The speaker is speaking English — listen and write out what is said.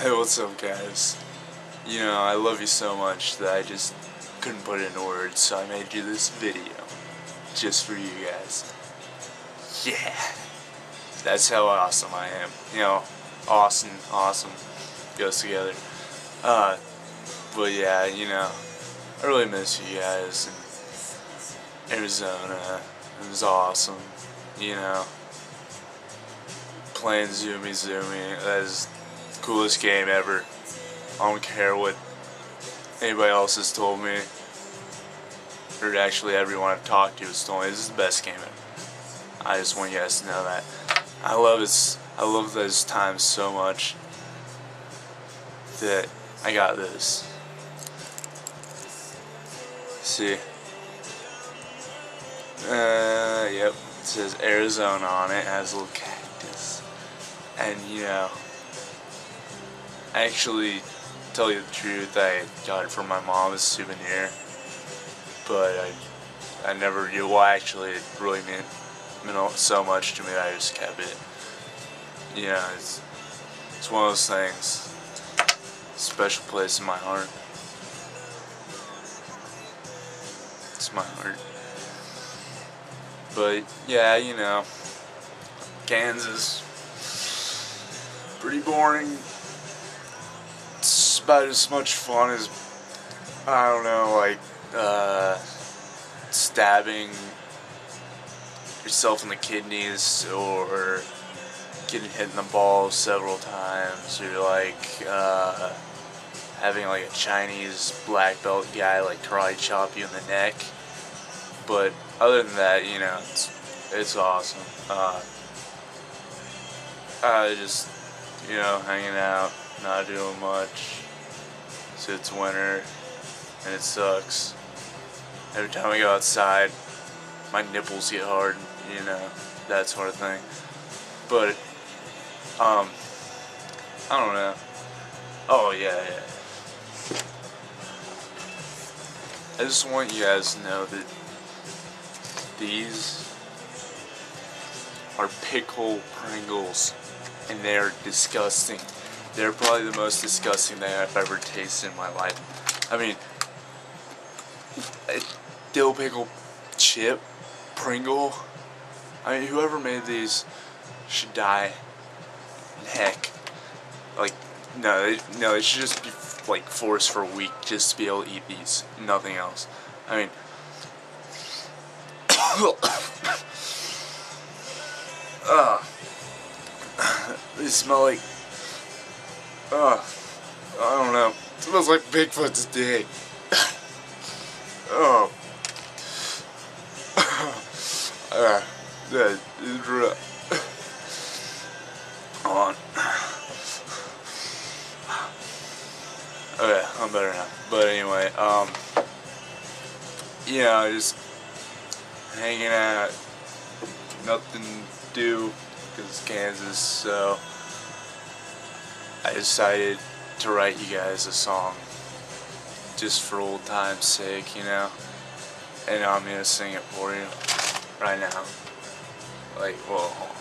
Hey, what's up, guys? You know, I love you so much that I just couldn't put it into words, so I made you this video just for you guys. Yeah, that's how awesome I am. You know, awesome goes together. But yeah, you know, I really miss you guys in Arizona. It was awesome. You know, playing Zumi, that is the coolest game ever. I don't care what anybody else has told me, or actually everyone I've talked to has told me. This is the best game ever. I just want you guys to know that. I love those times so much that I got this. See? Yep. It says Arizona on it. It has a little cactus. And, you know, actually, tell you the truth, I got it for my mom as a souvenir, but I never knew why. Actually, it really meant so much to me that I just kept it. You know, it's one of those things. Special place in my heart. It's my heart. But yeah, you know, Kansas, pretty boring. It's about as much fun as, I don't know, like stabbing yourself in the kidneys, or getting hit in the balls several times, or like having like a Chinese black belt guy like karate chop you in the neck. But other than that, you know, it's awesome. Just, you know, hanging out, not doing much. So it's winter, and it sucks. Every time I go outside, my nipples get hard, you know, that sort of thing. But, I don't know. Oh, yeah. I just want you guys to know that these are pickle Pringles, and they're disgusting. They're probably the most disgusting thing I've ever tasted in my life. I mean, a dill pickle chip Pringle. I mean, whoever made these should die. Heck, like, no, they should just be like forced for a week just to be able to eat these, nothing else. I mean, they smell like, I don't know, it smells like Bigfoot's dick. Oh. That is rough. Hold on. Okay, I'm better now. But anyway, yeah, just hanging out, nothing to do, because it's Kansas, so I decided to write you guys a song, just for old time's sake, you know, and I'm gonna sing it for you right now. Like, well, hold on.